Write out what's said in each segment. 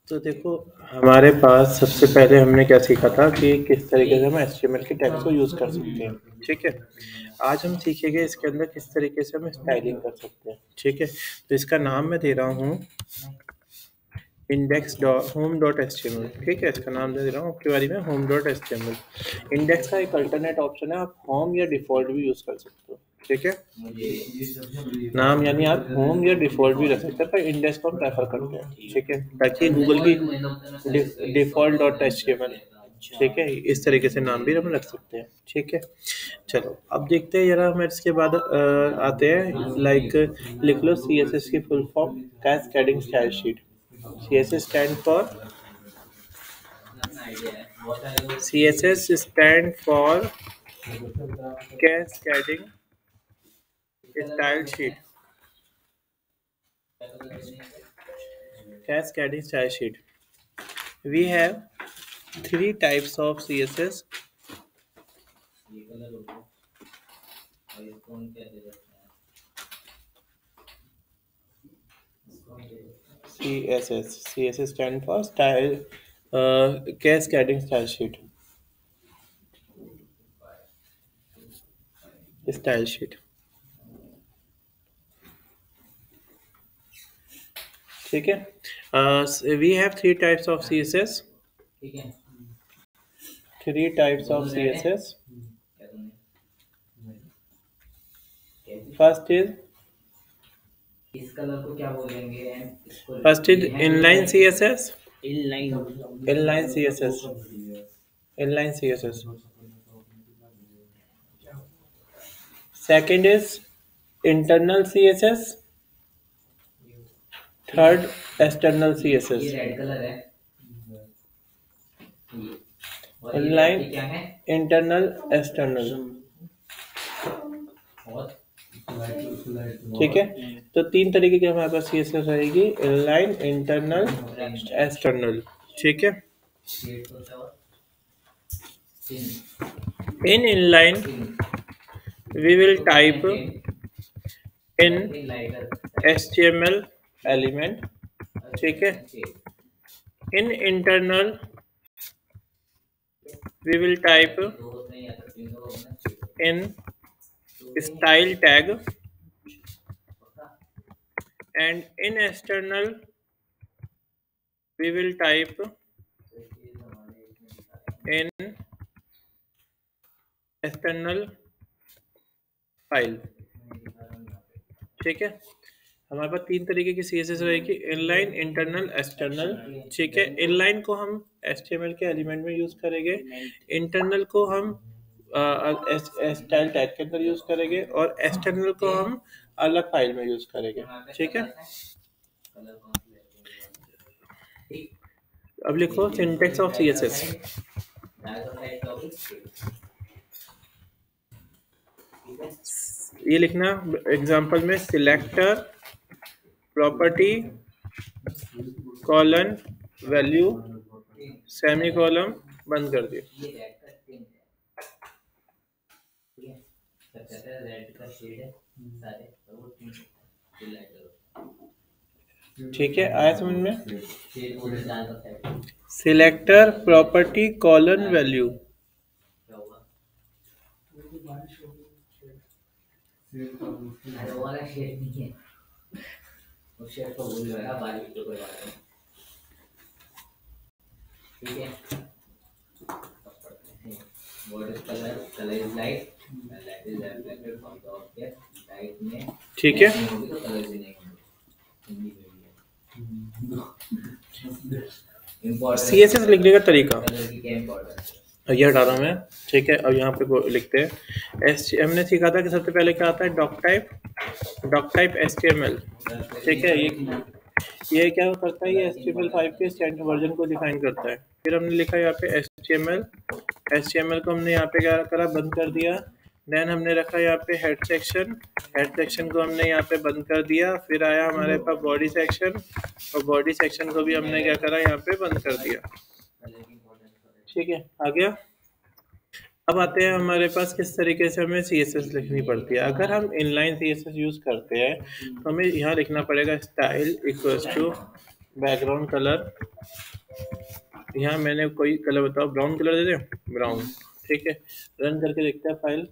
तो देखो, हमारे पास सबसे पहले हमने क्या सीखा था कि किस तरीके से हम एचटीएमएल के टैग्स को यूज़ कर सकते हैं। ठीक है, आज हम सीखेंगे इसके अंदर किस तरीके से हम स्टाइलिंग कर सकते हैं। ठीक है, तो इसका नाम मैं दे रहा हूँ index dot home dot H T M L. ठीक है, इसका नाम दे रहा हूँ आपके बारे में home dot H T M L. Index का एक अल्टरनेट ऑप्शन है, आप होम या डिफ़ॉल्ट भी यूज़ कर सकते हो। ठीक है, नाम यानी आप होम या डिफ़ॉल्ट भी रख सकते हैं, पर इंडेक्स को हम प्रेफर करते हैं। ठीक है, ताकि गूगल की default dot H T M L, ठीक है, इस तरीके से नाम भी हम रख सकते हैं। ठीक है, चलो अब देखते हैं जरा। हम इसके बाद आते हैं, लाइक लिख लो सी एस एस की full form, cascading style sheet. CSS stand for CSS stand for Cascading Style Sheet. Cascading Style Sheet. We have three types of CSS. CSS stand for Style Cascading Style Sheet. Style Sheet. ठीक है, we have three types of CSS. Three types of CSS. First is inline CSS. Inline CSS. Inline CSS. Second is internal CSS. Third, external CSS. Inline, internal, external. ठीक है, तो तीन तरीके की हमारे पास CSS रहेगी, इनलाइन, इंटरनल, एक्सटर्नल। ठीक है, in inline we will type in HTML element. ठीक है, in internal we will type in style tag, and in external we will type in external file। ठीक है, हमारे पास तीन तरीके की CSS रहेगी, इनलाइन, इंटरनल, एक्सटर्नल। ठीक है, इनलाइन को हम HTML के एलिमेंट में यूज करेंगे, इंटरनल को हम स्टाइल टैग के अंदर यूज करेंगे, और एक्सटर्नल को हम अलग फाइल में यूज करेंगे। ठीक है, अब लिखो सिंटेक्स ऑफ CSS। ये लिखना एग्जांपल में, selector property colon value semi column बंद कर दिए। ठीक है, आया समझ में? सिलेक्टर प्रॉपर्टी कॉलन वैल्यू, ठीक है, CSS लिखने का तरीका ये हटा रहा हूँ मैं। ठीक है, अब यहाँ पे लिखते हैं हमने सीखा था कि सबसे पहले क्या आता है, डॉक टाइप HTML। ठीक है, ये क्या करता है, ये HTML5 के स्टैंडर्ड वर्जन को डिफाइन करता है। फिर हमने लिखा यहाँ पे HTML को हमने यहाँ पे क्या करा, बंद कर दिया। देन हमने रखा यहाँ पे हेड सेक्शन को हमने यहाँ पे बंद कर दिया। फिर आया हमारे पास बॉडी सेक्शन, और बॉडी सेक्शन को भी हमने क्या करा, यहाँ पे बंद कर दिया। ठीक है, आ गया। अब आते हैं हमारे पास किस तरीके से हमें CSS लिखनी पड़ती है। अगर हम इनलाइन CSS यूज करते हैं तो हमें यहाँ लिखना पड़ेगा style equals to background colour, यहाँ मैंने कोई कलर बताओ, ब्राउन कलर दे दें, ब्राउन। ठीक है, रन करके देखते हैं फाइल।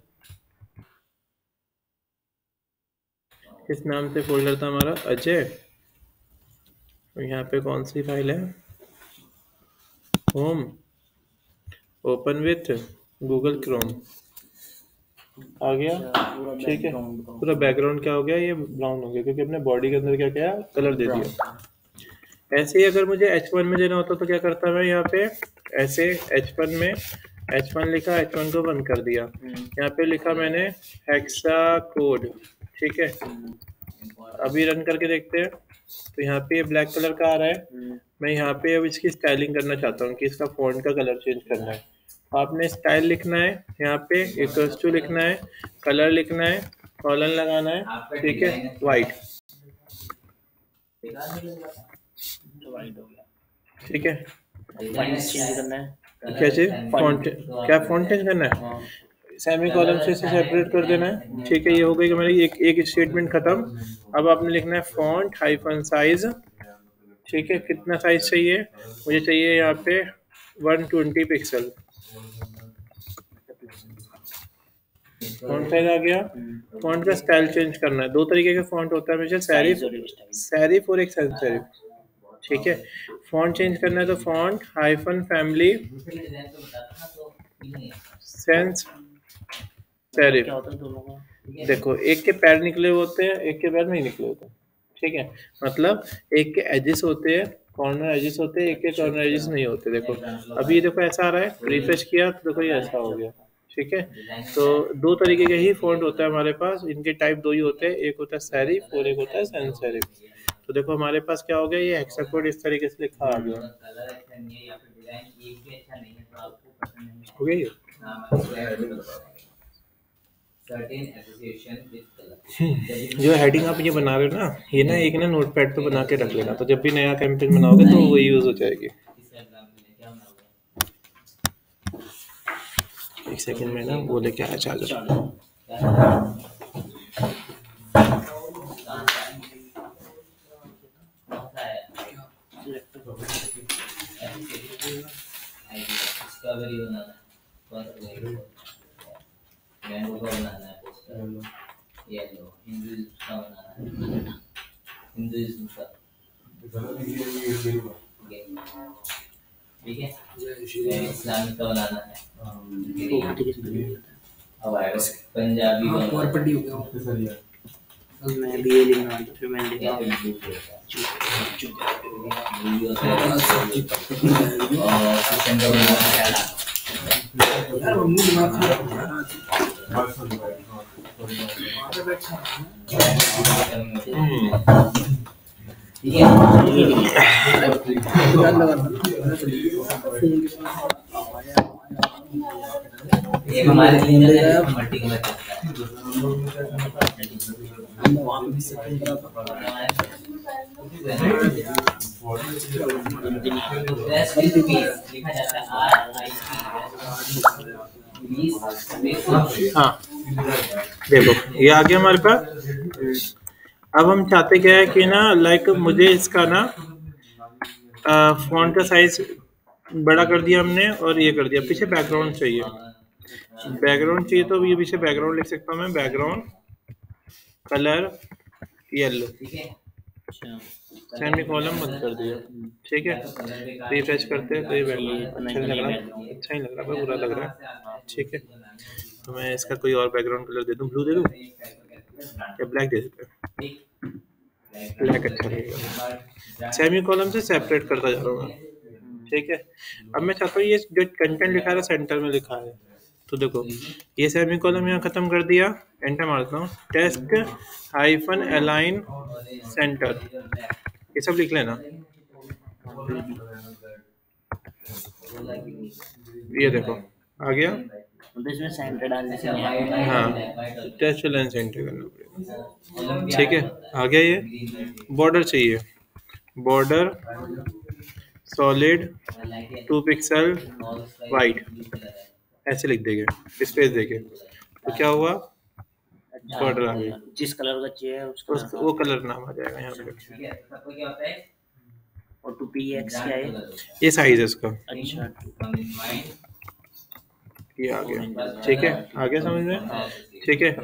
किस नाम से फोल्डर था हमारा, अजय। तो यहाँ पे कौन सी फाइल है, home, open with Google Chrome, आ गया। ठीक है, पूरा बैकग्राउंड क्या हो गया, ये ब्राउन हो गया क्योंकि अपने बॉडी के अंदर क्या किया, कलर दे दिया। ऐसे ही अगर मुझे H1 में देना होता तो क्या करता मैं, यहाँ पे ऐसे H1 में H1 लिखा, H1 को बंद कर दिया, यहाँ पे लिखा मैंने हेक्सा कोड। ठीक है, अभी रन करके देखते हैं। तो यहाँ पे ब्लैक कलर का आ रहा है, मैं यहाँ पे अब इसकी स्टाइलिंग करना चाहता हूँ कि इसका फॉन्ट का कलर चेंज करना है। आपने स्टाइल लिखना है, यहाँ पे इक्वल्स टू लिखना है, कलर लिखना है, कॉलन लगाना है। ठीक है, वाइट। ठीक है, क्या चीज, फॉन्ट, क्या फॉन्ट चेंज करना है, सेमी कॉलम से इसे सेपरेट कर देना है। ठीक है, ये हो गई कि मेरी एक स्टेटमेंट खत्म। अब आपने लिखना है फॉन्ट हाइफन साइज। ठीक है, कितना साइज चाहिए, मुझे चाहिए यहाँ पे 120 पिक्सल। फॉन्ट साइज आ गया। फॉन्ट का स्टाइल चेंज करना है, दो तरीके के फॉन्ट होता है हमेशा, सेरिफ और एक सैंस सेरिफ। ठीक है, फॉन्ट चेंज करना है तो font hyphen family sans serif. देखो, एक के पैर निकले होते हैं, एक के पैर नहीं निकले होते। ठीक है, मतलब एक के एजेस होते हैं, कॉर्नर एजेस होते हैं, एक के कॉर्नर एजेस नहीं होते। देखो अभी ये देखो ऐसा आ रहा है, रिफ्रेश किया तो देखो ये ऐसा हो गया। ठीक है, तो दो तरीके के ही फॉन्ट होता है हमारे पास, इनके टाइप दो ही होते हैं, एक होता है सेरिफ और एक होता है सैंस सेरिफ। तो देखो हमारे पास क्या हो गया, ये हेक्साकोड इस तरीके से लिखा आ गया। हो गया ये? जो हेडिंग आप ये बना रहे हो ना, ये ना एक ना नोटपैड पे बना के रख लेना, तो जब भी नया कैंपेन बनाओगे तो वो यूज हो जाएगी। एक सेकंड में ना वो लेके आया चार्जर। मैंगो का बनाना है पोस्टर, येलो हिंदुइज्म का बनाना है, हिंदुइज्म का। ठीक है, इस्लामिक का बनाना है, अब आएगा पंजाबी का। मैं भी ये लिखना है, फिर मैं लिखना ये हमारे लिए मल्टी कलर हाँ देखो ये आ गया हमारे पास। अब हम चाहते क्या है कि ना, लाइक मुझे इसका ना फॉन्ट का साइज बड़ा कर दिया हमने और ये कर दिया, पीछे बैकग्राउंड चाहिए, बैकग्राउंड चाहिए तो ये पीछे बैकग्राउंड लिख सकता हूँ मैं, background colour yellow, semi column बंद कर दिया। ठीक है, रिफ्रेश करते हैं तो ये अच्छा नहीं लग रहा, अच्छा नहीं लग रहा, बुरा लग रहा है। ठीक है, तो मैं इसका कोई और बैकग्राउंड कलर दे दूँ, ब्लू दे दूँ या ब्लैक दे देते हैं, ब्लैक अच्छा लगेगा। सेमी कॉलम से सेपरेट करता जा रहा हूँ मैं। ठीक है, अब मैं चाहता हूँ ये जो कंटेंट लिखा है सेंटर में लिखा है, तो देखो ये सेमी कॉलम यहाँ खत्म कर दिया, एंटर मारता हूँ, टेस्ट हाइफन अलाइन सेंटर, ये सब लिख लेना। ये देखो आ गया, इसमें सेंटर डालने से हाँ टेस्ट अलाइन सेंटर करना पड़ेगा। ठीक है, आ गया। ये बॉर्डर चाहिए, बॉर्डर सॉलिड 2 पिक्सल वाइट, ऐसे लिख देंगे, स्पेस देके, तो क्या हुआ, बॉर्डर आ गई, जिस कलर का चाहिए उसका वो कलर नाम आ जाएगा यहाँ पे। और 2px क्या है? ये साइज है इसका। अच्छा ये आ गया, ठीक है, आ गया समझ में? ठीक है,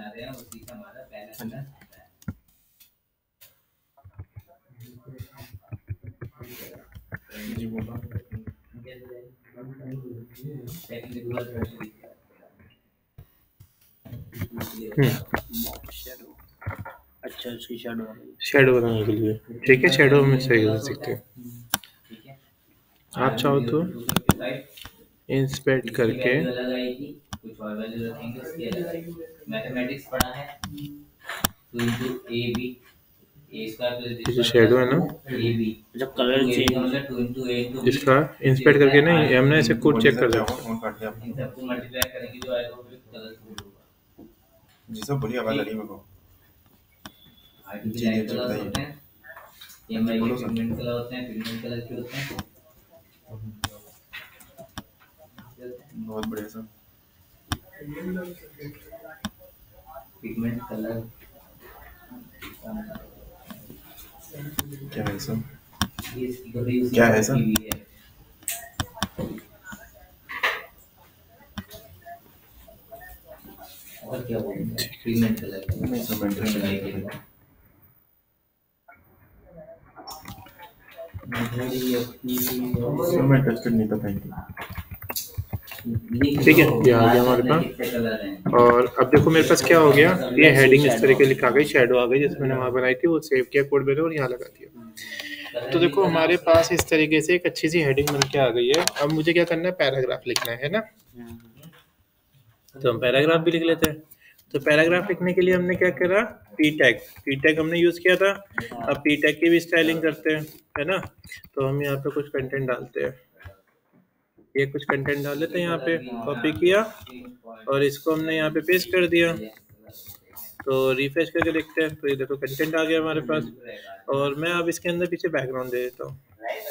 अच्छा उसकी शेडो शेडो बनाने के लिए, ठीक है, शेडो में सही कर सकते हैं। आप चाहो तो इंस्पेक्ट करके ये शेडो है ना, जब कलर चेंज इसका इंस्पेक्ट करके ना हमने ऐसे कोड चेक कर सकते जी सब बढ़िया आवाज आ रही है मेरे को। जी जी बताइए। ये मैं ये पिगमेंट कलर होते हैं, पिगमेंट कलर के होते हैं। बहुत बढ़िया सर। पिगमेंट कलर क्या है सर? क्या है सर? और क्या बोलते हैं? पिगमेंट कलर नहीं सर, मैं टेस्टेड नहीं था, थैंक यू। ठीक है, ये आ गया हमारे पास। और अब देखो मेरे पास क्या हो गया, ये हेडिंग इस तरीके लिखा गई, शेडो आ गई, जैसे मैंने वहाँ बनाई थी वो सेव किया कोड मैंने और यहाँ लगा दिया। तो देखो हमारे पास इस तरीके से एक अच्छी सी हेडिंग बन के आ गई है। अब मुझे क्या करना है, पैराग्राफ लिखना है ना, तो हम पैराग्राफ भी लिख लेते हैं। तो पैराग्राफ लिखने के लिए हमने क्या करा, पी टैग हमने यूज किया था। अब पी टैग की भी स्टाइलिंग करते हैं, है ना। तो हम यहाँ पे कुछ कंटेंट डालते हैं, ये कुछ कंटेंट डाल देते हैं, यहाँ पे कॉपी किया और इसको हमने यहाँ पे पेस्ट कर दिया। तो रिफ्रेश करके देखते हैं, तो ये देखो कंटेंट आ गया हमारे पास। और मैं अब इसके अंदर पीछे बैकग्राउंड दे देता हूँ,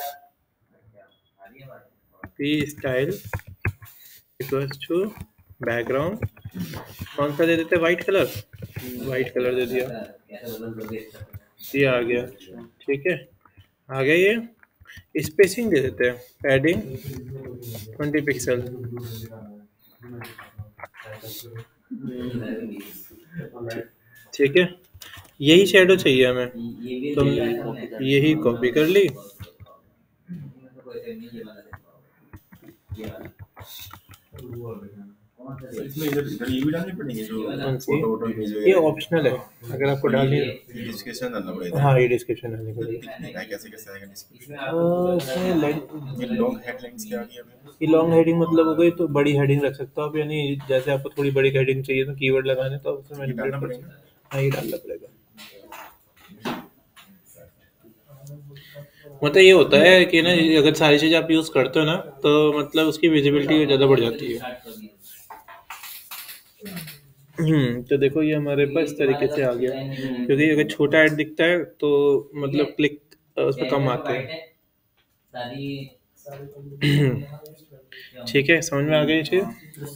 P style equals to background, कौन सा दे देते हैं, वाइट कलर दे दिया, ये आ गया, ठीक है, आ गया। ये स्पेसिंग दे देते हैं, पैडिंग 20 पिक्सल, ठीक है। यही शेडो चाहिए हमें, तो यही कॉपी कर ली। इसमें इधर ये भी डालनी पड़ेगी जो फोटो इमेज ये ऑप्शनल है, अगर आपको डालनी है डिस्क्रिप्शन डालना पड़ेगा। हाँ ये डिस्क्रिप्शन डालनी पड़ेगी। कैसे आएगा डिस्क्रिप्शन? इसमें ये लॉन्ग हेडलाइंस क्या आ गई अभी? ये लॉन्ग हेडिंग मतलब हो गई, तो बड़ी हेडिंग रख सकते हो आप, यानी जैसे आपको थोड़ी बड़ी हेडिंग चाहिए तो कीवर्ड लगाने, तो उसमें मैनिपुलेट कर सकते हैं। हाँ ये डालना पड़ेगा। मतलब ये होता है कि ना अगर सारी चीज़ आप यूज़ करते हो ना, तो मतलब उसकी विजिबिलिटी ज़्यादा बढ़ जाती है। तो देखो ये हमारे पास इस तरीके से आ गया, क्योंकि अगर छोटा ऐड दिखता है तो मतलब क्लिक उस पर कम आते हैं। ठीक है, समझ में आ गई चीज़।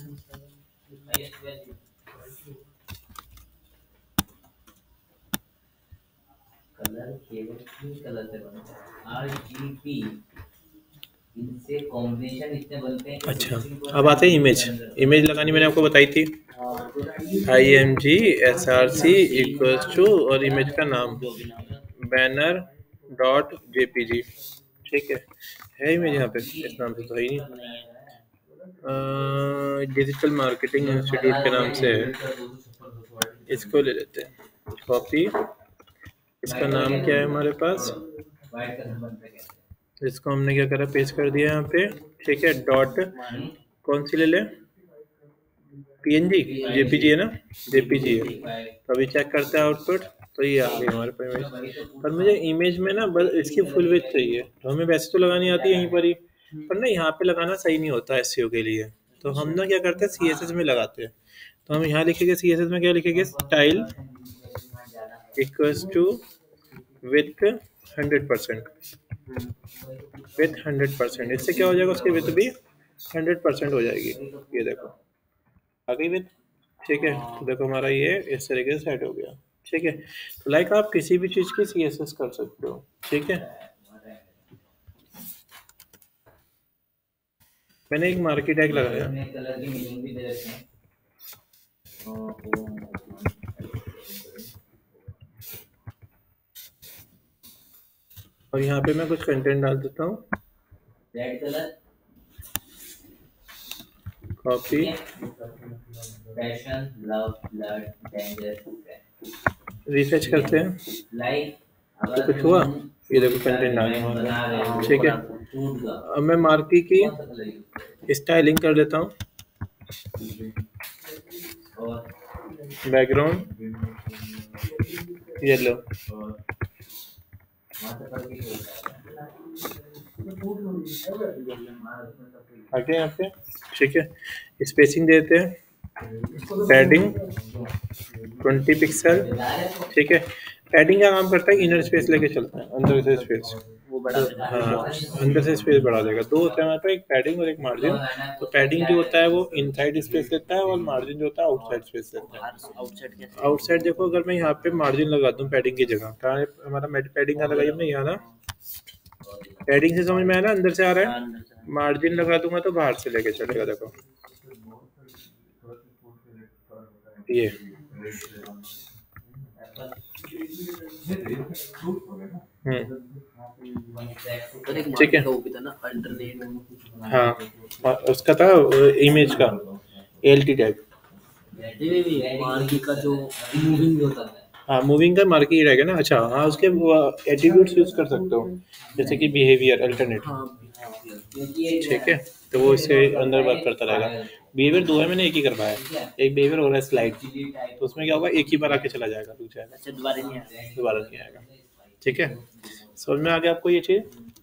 कलर केवल 3 कलर से बनता है, RGB, इनसे कॉम्बिनेशन इतने बनते हैं। अच्छा, अब आते हैं इमेज लगानी, मैंने आपको बताई थी, IMG SRC इक्वल्स टू और इमेज का नाम बैनर डॉट JPG, ठीक है इमेज यहाँ पे, इस नाम से तो है ही नहीं, डिजिटल मार्केटिंग इंस्टीट्यूट के नाम से है, इसको ले लेते हैं, कॉपी, इसका नाम क्या है हमारे पास, इसको हमने क्या करा, पेस्ट कर दिया यहाँ पे, ठीक है, डॉट कौन सी ले लें, PNG JPG है ना, JPG है। तो अभी चेक करते हैं आउटपुट, तो ये आ गई हमारे पास इमेज। पर मुझे इमेज में ना बस इसकी फुल विड्थ चाहिए, तो हमें वैसे तो लगानी आती है यहीं पर ही, पर ना यहाँ पे लगाना सही नहीं होता SEO के लिए। तो हम ना क्या करते हैं, CSS में लगाते हैं। तो हम यहाँ लिखेंगे CSS में क्या लिखेंगे, style equals to width 100%, width 100%, इससे क्या हो जाएगा, उसकी विथ भी 100% हो जाएगी। ये देखो आ गई विथ, ठीक है। तो देखो हमारा ये इस तरीके से सेट हो गया, ठीक है। तो लाइक आप किसी भी चीज़ की CSS कर सकते हो, ठीक है। मैंने एक मार्की टैग लगाया। कलर की मीनिंग भी दे रखे हैं। और यहाँ पे मैं कुछ कंटेंट डाल देता हूँ। Red colour copy, passion, love, blood, danger, refresh करते हैं लाइक। तो कुछ हुआ, ये देखो कंटेंट आ गया हमारा। ठीक है, अब मैं मार्की की स्टाइलिंग कर लेता हूँ। बैकग्राउंड येलो, आगे यहाँ पे। ठीक है, स्पेसिंग देते हैं, पैडिंग 20 पिक्सल। ठीक है, पैडिंग का काम करता है इनर स्पेस लेके चलता है, अंदर से स्पेस वो बड़ा हाँ अंदर से स्पेस बढ़ा देगा। दो होता है हमारे पास, एक पैडिंग और एक मार्जिन। तो पैडिंग जो होता है वो इनसाइड स्पेस लेता है और मार्जिन जो होता है आउटसाइड स्पेस लेता है। आउटसाइड कैसे? आउटसाइड देखो, अगर मैं यहाँ पे मार्जिन लगा दूँ पैडिंग की जगह, कहाँ है हमारा पैडिंग का लगाइए हमने यहाँ ना, पैडिंग से समझ में आया ना, अंदर से आ रहा है। अंदर से मार्जिन लगा दूंगा तो बाहर से लेके चलेगा, देखो ये। ठीक है, वो भी था ना अल्टरनेट। हाँ और उसका था इमेज का एलटी टैग। मार्की का जो मूविंग होता है, हाँ मूविंग का मार्की रहेगा ना। अच्छा हाँ, उसके एट्रीब्यूट्स यूज कर सकते हो, जैसे कि बिहेवियर अल्टरनेट। ठीक है, तो वो इससे अंदर वर्क करता रहेगा। बिहेवियर दो है, मैंने एक ही करवाया है, एक बिहेवियर और है स्लाइड। तो उसमें क्या होगा, एक ही बार आके चला जाएगा, रुक जाएगा, अच्छा दोबारा नहीं आया। दोबारा नहीं आएगा। ठीक है, समझ में आ गया आपको ये चीज़।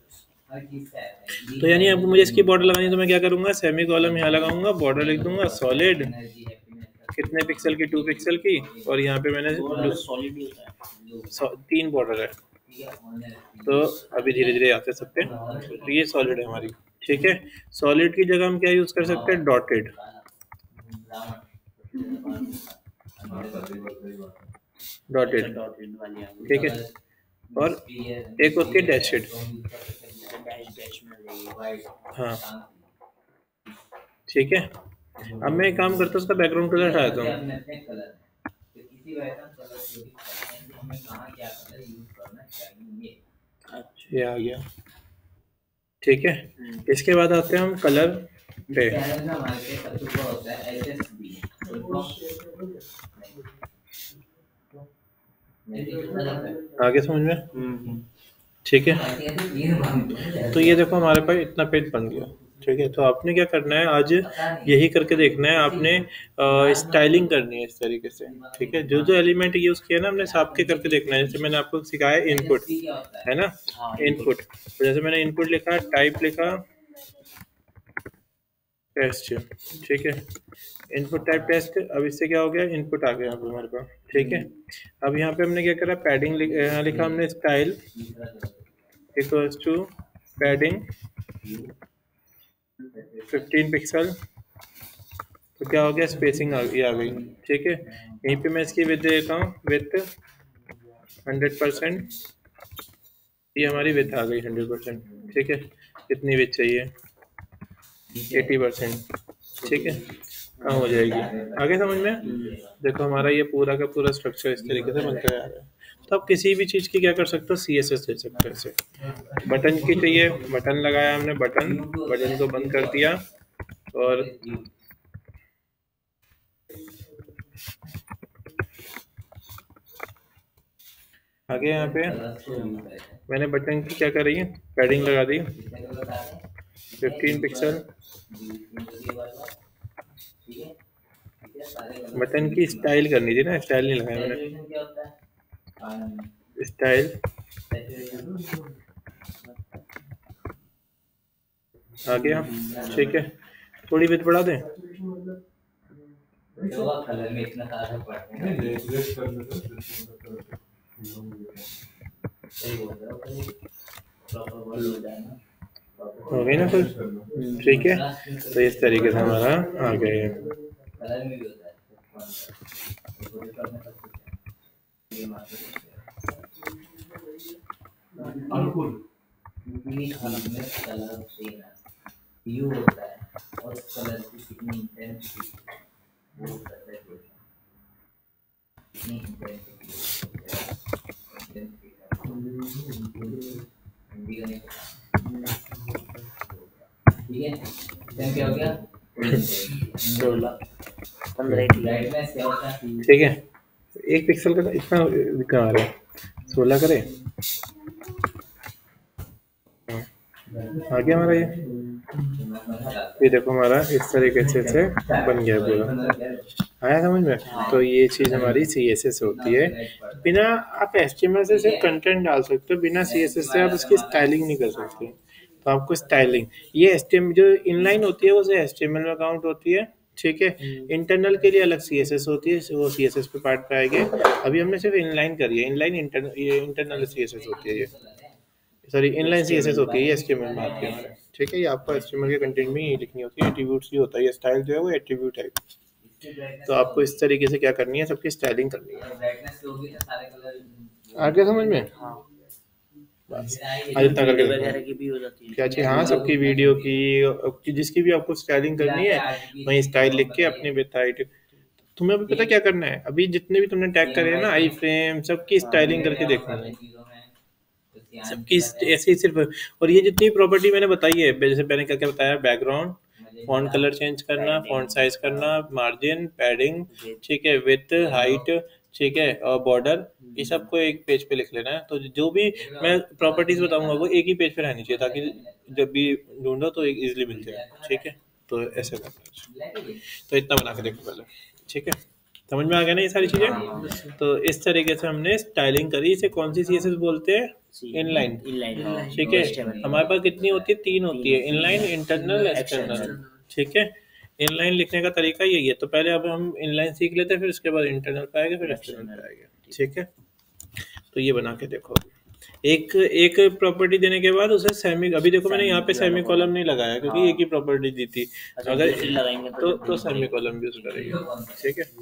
तो यानी आपको मुझे इसकी बॉर्डर लगानी है, तो मैं क्या करूंगा, सेमी कॉलम यहाँ लगाऊंगा, बॉर्डर लिख दूंगा सॉलिड, कितने पिक्सल की, 2 पिक्सल की। और यहाँ पे मैंने सॉलिड ही होता है। 3 बॉर्डर है। तो अभी धीरे धीरे आते सब पे। तो ये सॉलिड है हमारी। ठीक है, सॉलिड की जगह हम क्या यूज कर सकते हैं, डॉटेड। डॉटेड, डॉटेड वाली आ गई। ठीक है, और एक होती है डैशेड। डैश में हाँ ठीक है, अब मैं एक काम करता हूँ, उसका बैकग्राउंड कलर हटा देता हूँ। ये आ गया। ठीक है, इसके बाद आते हैं हम कलर पे। आगे समझ में। ठीक है, तो ये देखो हमारे पास इतना पेज बन गया। ठीक है, तो आपने क्या करना है, आज यही करके देखना है आपने, स्टाइलिंग करनी है इस तरीके से। ठीक है, जो जो एलिमेंट यूज किया ना हमने साफ के करके देखना है। जैसे मैंने आपको सिखाया इनपुट है ना, इनपुट। तो जैसे मैंने इनपुट लिखा, टाइप लिखा टेस्ट। ठीक है, इनपुट टाइप टेस्ट। अब इससे क्या हो गया, इनपुट आ गया यहाँ पे हमारे पास। ठीक है, अब यहाँ पे हमने क्या करा, पैडिंग लिखा हमने, style equals to padding 15 pixel. तो क्या हो गया, स्पेसिंग आ गई। ठीक है, यहीं पे मैं इसकी विड्थ दे देता हूँ, विड्थ 100%। ये हमारी विड्थ आ गई 100%। ठीक है, कितनी विड्थ चाहिए, 80%। ठीक है, कहाँ हो जाएगी, आगे समझ में। देखो हमारा ये पूरा का पूरा स्ट्रक्चर इस तरीके से बनकर आ रहा है। तो आप किसी भी चीज़ की क्या कर सकते हो, CSS दे सकते हो। ऐसे बटन की चाहिए, बटन लगाया हमने, बटन को बंद कर दिया। और आगे यहाँ पे मैंने बटन की क्या कर रही है, पैडिंग लगा दी 15 पिक्सल। बटन की स्टाइल करनी थी ना, स्टाइल नहीं लगाया मैंने, स्टाइल आ गया। ठीक है, थोड़ी विड्थ बढ़ा दें। हो गई ना फिर। ठीक है, तो इस तरीके से हमारा आ गया। और कलर की कितनी इंटेंसिटी वो करता है कितनी इंटेंसिटी हिंदी का नहीं पता ठीक है देन क्या हो गया 16 15 ब्राइटनेस क्या होता है ठीक है 1 पिक्सल का इतना कहाँ आ रहा है 16 करे आ गया हमारा ये देखो हमारा इस तरीके से बन गया पूरा आया समझ में। तो ये चीज़ हमारी CSS होती है। बिना आप HTML से सिर्फ कंटेंट डाल सकते हो, बिना CSS से आप उसकी स्टाइलिंग नहीं कर सकते। तो आपको स्टाइलिंग ये HTML जो इनलाइन होती है वो HTML में काउंट होती है, ठीक है। इंटरनल के लिए अलग CSS होती है, वो CSS पे पार्ट पे आएंगे। अभी हमने सिर्फ इनलाइन करी है, इनलाइन इंटरनल CSS होती है, ये सॉरी इनलाइन CSS होती है, ये HTML में आती है हमारे, ठीक है। ये आपको HTML के कंटेंट में ही लिखनी होती है, एट्रीब्यूट्स ही होता है, ये स्टाइल जो है वो एट्रीब्यूट है। तो आपको इस तरीके से क्या करनी है, सबकी स्टाइलिंग करनी है। आ गया समझ में? बस आज इतना करके वगैरह की भी हो जाती है क्या चाहिए, हाँ सबकी वीडियो की जिसकी भी आपको स्टाइलिंग करनी है वहीं स्टाइल लिख के अपनी वेबसाइट। तुम्हें अभी पता क्या करना है, अभी जितने भी तुमने टैग करे हैं ना आई फ्रेम, सबकी स्टाइलिंग करके देखना है, सबकी ऐसे ही सिर्फ। और ये जितनी प्रॉपर्टी मैंने बताई है, जैसे मैंने क्या क्या बताया, बैकग्राउंड, फॉन्ट कलर चेंज करना, फॉन्ट साइज करना, मार्जिन, पैडिंग, ठीक है, विड्थ, हाइट, ठीक है, और बॉर्डर, ये सबको एक पेज पे लिख लेना है। तो जो भी मैं प्रॉपर्टीज बताऊंगा वो एक ही पेज पे रहनी चाहिए, ताकि जब भी ढूंढो तो इजीली मिल जाए, ठीक है। तो ऐसे करना है। तो इतना बना के देखो पहले, ठीक है। समझ में आ गया ना ये सारी चीजें। तो इस तरीके से हमने स्टाइलिंग करी। इसे कौन सी CSS बोलते हैं? इनलाइन, ठीक है। हमारे पास कितनी होती है? 3 होती है, इनलाइन, इंटरनल, एक्सटर्नल, ठीक है। इनलाइन लिखने का तरीका यही है। तो पहले अब हम इनलाइन सीख लेते हैं, फिर उसके बाद इंटरनल पे आएगा, फिर एक्सटर्नल पे आएगा, ठीक है। तो ये बना के देखो, एक एक प्रॉपर्टी देने के बाद उसे सेमी, अभी देखो मैंने यहाँ पे सेमी कॉलम नहीं लगाया क्योंकि एक ही प्रॉपर्टी दी थी, अगर लगाएंगे तो सेमी कॉलम यूज करेंगे, ठीक है।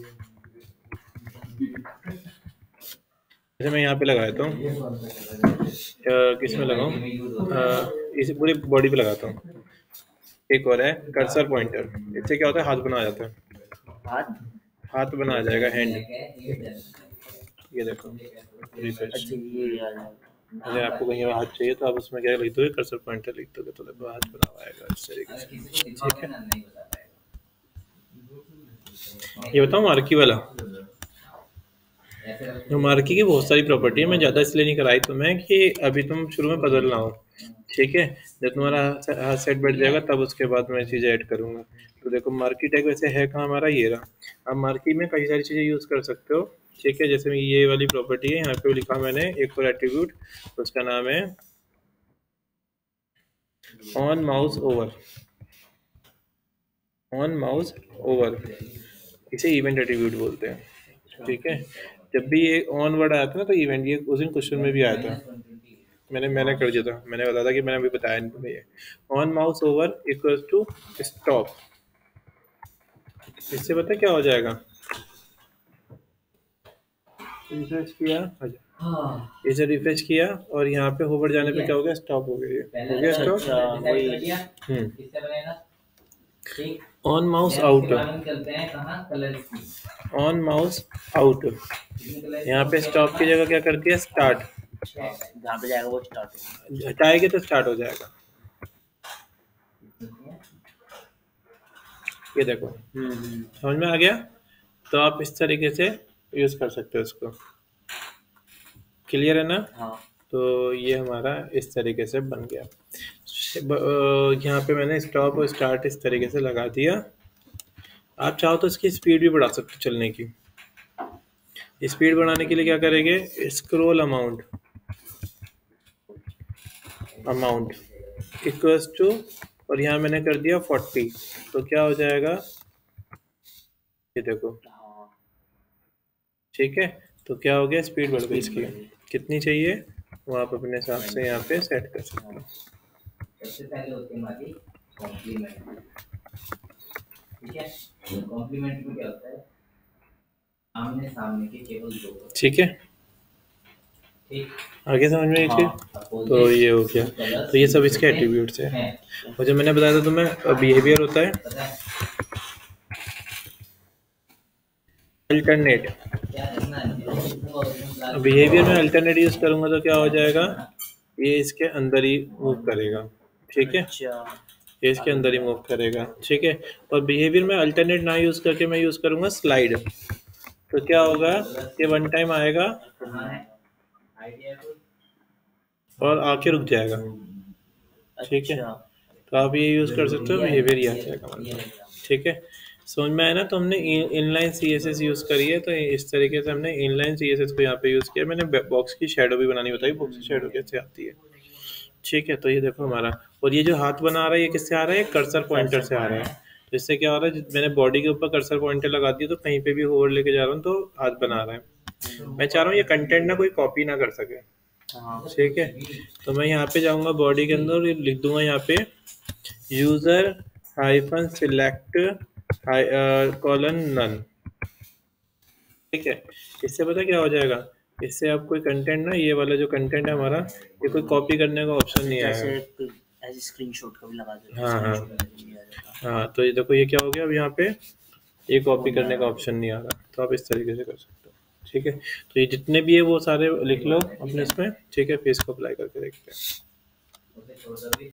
जैसे मैं यहाँ पे लगाता हूँ, किस में लगाऊँ, इस पूरी बॉडी पे लगाता हूँ। एक और है कर्सर पॉइंटर, इससे क्या होता है, हाथ बना आ जाता है, हाथ बना आ जाएगा, हैंड। ये देखो रिफ्रेश, अगर आपको कहीं हाथ चाहिए तो आप उसमें क्या लिख दोगे, कर्सर पॉइंटर लिख दोगे तो देखो हाथ बना हुआ आएगा इस तरीके से, ठीक है। ये बताऊँ मार्की वाला, तो मार्की की बहुत सारी प्रॉपर्टी है, मैं ज़्यादा इसलिए नहीं कराई तुम्हें कि अभी तुम शुरू में बदलना हो, ठीक है। जब तुम्हारा हाथ सेट बैठ जाएगा तब उसके बाद मैं चीज़ें ऐड करूँगा। तो देखो मार्की टैग वैसे है कहाँ हमारा, ये रहा। अब मार्की में कई सारी चीज़ें यूज़ कर सकते हो, ठीक है। जैसे ये वाली प्रॉपर्टी है, यहाँ पे लिखा मैंने एक और एट्रीब्यूट, उसका नाम है on mouse over, on mouse over, इसे इवेंट एट्रीब्यूट बोलते हैं, ठीक है। जब भी ये ऑन वर्ड आया था ना तो इवेंट, ये उस दिन क्वेश्चन में भी आया था, मैंने कर दिया था, मैंने बताया था कि मैंने अभी बताया नहीं तुम्हें। ये on mouse over equals to stop, इससे पता क्या हो जाएगा, रिफ्रेश किया, इसे रिफ्रेश किया और यहाँ पे होवर जाने पे क्या हो गया, स्टॉप हो गया, हो गया stop. On mouse out, on mouse out, यहाँ पे स्टॉप की जगह क्या कर दिया, स्टार्ट, जहाँ पे जाएगा वो स्टार्ट, हटाएंगे तो स्टार्ट हो जाएगा, ये देखो। समझ में आ गया। तो आप इस तरीके से यूज कर सकते हो इसको, क्लियर है ना। हाँ। तो ये हमारा इस तरीके से बन गया। यहाँ पे मैंने स्टॉप और स्टार्ट इस तरीके से लगा दिया। आप चाहो तो इसकी स्पीड भी बढ़ा सकते हो चलने की। स्पीड बढ़ाने के लिए क्या करेंगे, scroll amount, amount equals to, और यहाँ मैंने कर दिया 40, तो क्या हो जाएगा, ये देखो, ठीक है। तो क्या हो गया, स्पीड बढ़ गई इसकी। कितनी चाहिए वो आप अपने हिसाब से यहाँ पे सेट कर सकते हो। सबसे पहले होती है हमारी कॉम्प्लीमेंट, ठीक है। कॉम्प्लीमेंट में क्या होता है, आमने सामने के केवल दो, ठीक है, आगे समझ में एक चीज, तो ये हो गया। तो ये सब इसके एट्रीब्यूट्स है। और जो मैंने बताया था तुम्हें बिहेवियर होता है अल्टरनेट। बिहेवियर में अल्टरनेट यूज करूंगा तो क्या हो जाएगा, ये इसके अंदर ही मूव करेगा, ठीक है, ये इसके अंदर ही मूव करेगा, ठीक है। और बिहेवियर में अल्टरनेट ना यूज करके मैं यूज करूंगा स्लाइड, तो क्या होगा कि वन टाइम आएगा और आके रुक जाएगा, ठीक है। तो आप ये यूज कर सकते हो, बिहेवियर ही आ जाएगा, ठीक है। समझ में आया ना। तो हमने इनलाइन CSS यूज करी है, तो इस तरीके से हमने इनलाइन CSS को यहाँ पे यूज किया। मैंने बॉक्स की शेडो भी बनानी बताई, बॉक्स की शेडो कैसे आती है, ठीक है। तो ये देखो हमारा, और ये जो हाथ बना रहा है ये किससे आ रहा है, कर्सर पॉइंटर से आ रहा है। जिससे क्या हो रहा है, मैंने बॉडी के ऊपर कर्सर पॉइंटर लगा दिया तो कहीं पे भी होवर लेके जा रहा हूँ तो हाथ बना रहा है। मैं चाह रहा हूँ ये कंटेंट ना कोई कॉपी ना कर सके, ठीक है। तो मैं यहाँ पे जाऊँगा बॉडी के अंदर, लिख दूंगा यहाँ पे user hyphen select colon none, ठीक है। इससे पता क्या हो जाएगा, इससे आप कोई कंटेंट ना, ये वाला जो कंटेंट है हमारा, ये कोई कॉपी करने का ऑप्शन नहीं आएगा। ऐसे स्क्रीनशॉट का भी लगा दो। हाँ हाँ हाँ। तो ये देखो ये क्या हो गया, अब यहाँ पे ये कॉपी करने का ऑप्शन नहीं आ रहा, तो आप इस तरीके से कर सकते हो, ठीक है। तो ये जितने भी है वो सारे लिख लो अपने इसमें, ठीक है। फिर इसको अप्लाई करके देखते हैं।